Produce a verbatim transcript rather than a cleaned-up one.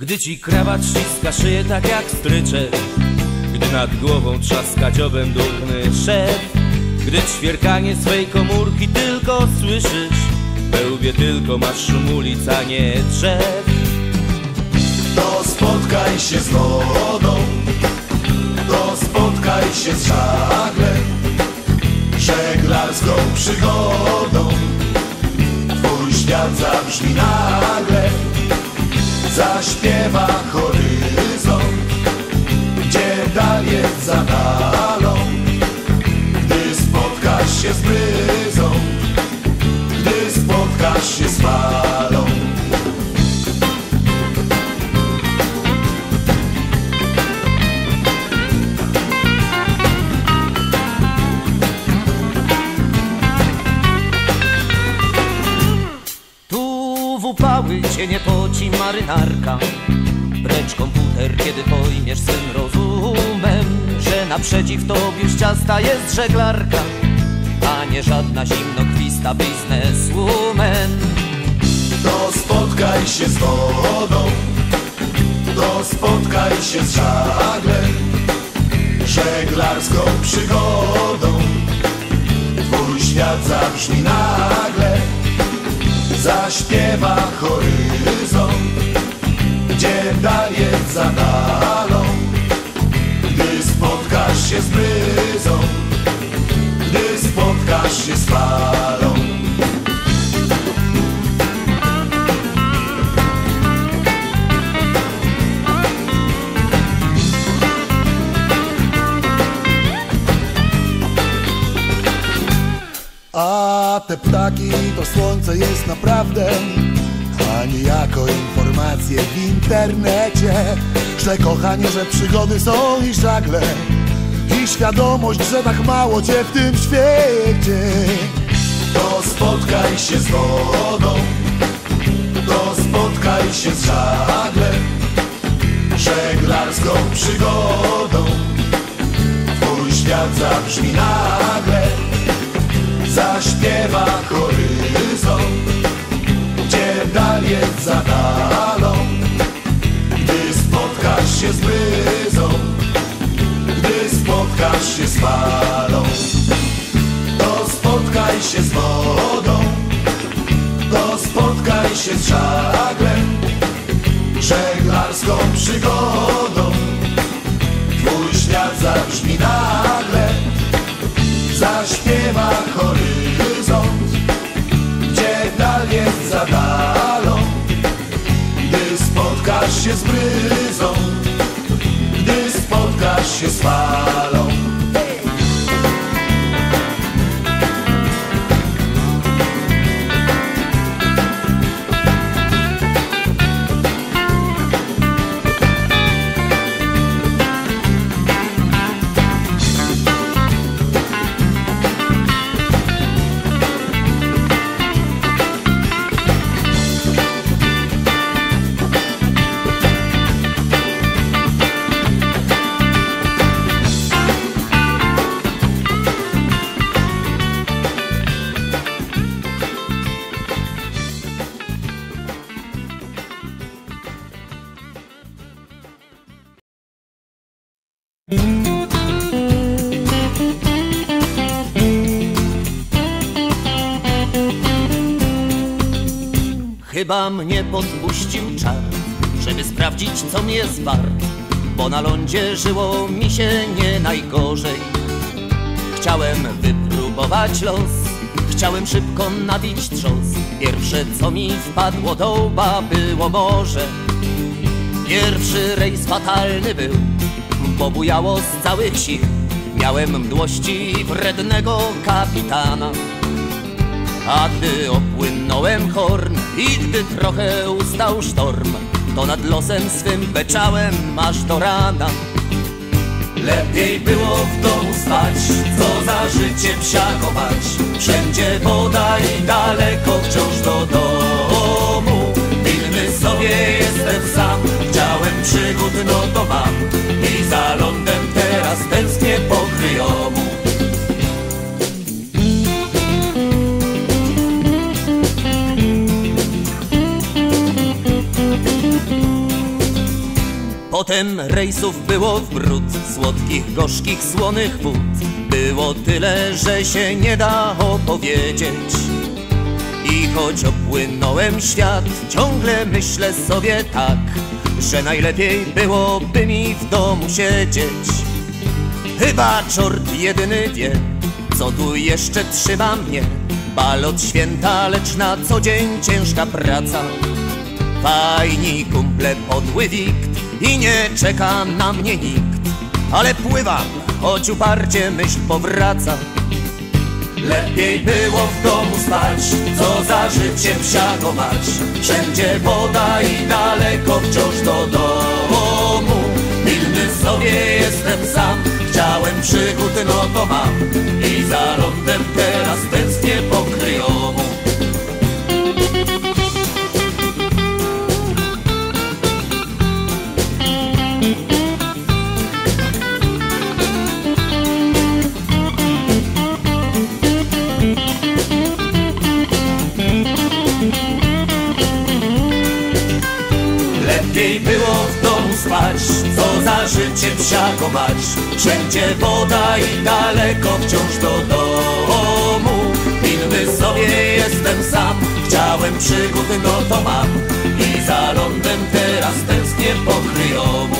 Gdy ci krawat ściska szyję tak jak stryczek, gdy nad głową trzaska dziobem duchny szef, gdy ćwierkanie swej komórki tylko słyszysz, we łbie tylko masz szum ulic, a nie drzew. To spotkaj się z wodą, to spotkaj się z żaglem, żeglarską przygodą. Twój świat zabrzmi nagle, zaśpiewa horyzont, gdzie dal jest za dalą. Gdy spotkasz się z bryzą, gdy spotkasz się z falą. W upały cię nie poci marynarka, precz komputer, kiedy pojmiesz swym rozumem, że naprzeciw tobie ciasta jest żeglarka, a nie żadna zimnokrwista bizneswoman. To spotkaj się z wodą, to spotkaj się z żaglem, żeglarską przygodą. Twój świat zabrzmi nagle, zaśpiewa horyzont, gdzie dal jest za dalą. Gdy spotkasz się z bryzą, gdy spotkasz się z falą. A te ptaki to słońce jest naprawdę, a nie jako informacje w internecie, że kochanie, że przygody są i żagle, i świadomość, że tak mało cię w tym świecie. To spotkaj się z wodą, to spotkaj się z żaglem, żeglarską przygodą. Twój świat zabrzmi nagle, zaśpiewa horyzont, gdzie dal jest za dalą. Gdy spotkasz się z bryzą, gdy spotkasz się z falą. To spotkaj się z wodą, to spotkaj się z żaglem, żeglarską przygodą. Twój świat zabrzmi nagle, zaśpiewa horyzont, gdzie dal jest za dalą. Gdy spotkasz się z bryzą, gdy spotkasz się z falą. Chyba mnie podpuścił czar, żeby sprawdzić, co mnie jest wart, bo na lądzie żyło mi się nie najgorzej. Chciałem wypróbować los, chciałem szybko nabić trzos. Pierwsze, co mi wpadło do łba, było morze. Pierwszy rejs fatalny był, bo bujało z całych sił. Miałem mdłości wrednego kapitana. A gdy opłynąłem Horn i gdy trochę ustał sztorm, to nad losem swym beczałem aż do rana. Lepiej było w domu spać, co za życie psiakować. Wszędzie woda i daleko wciąż do domu. Inny sobie jestem sam, chciałem przygód, no to mam. I za lądem teraz tęsknię po kryjomu. Potem rejsów było w bród, słodkich, gorzkich, słonych wód. Było tyle, że się nie da opowiedzieć. I choć opłynąłem świat, ciągle myślę sobie tak, że najlepiej byłoby mi w domu siedzieć. Chyba czort jedyny wie, co tu jeszcze trzyma mnie. Bal od święta, lecz na co dzień ciężka praca. Fajni kumple, podły wikt i nie czeka na mnie nikt. Ale pływam, choć uparcie myśl powraca. Lepiej było w domu spać, co za życie psiago mać. Wszędzie woda i daleko wciąż do domu. Pilny sobie jestem sam, chciałem przygód, no to mam. I za lądem teraz tęsknię po kryjomu. Lepiej było w domu spać, co za życie psiago mać. Wszędzie woda i daleko wciąż do domu. Inny sobie jestem sam, chciałem przygód, no to mam. I za lądem teraz tęsknię po kryjomu.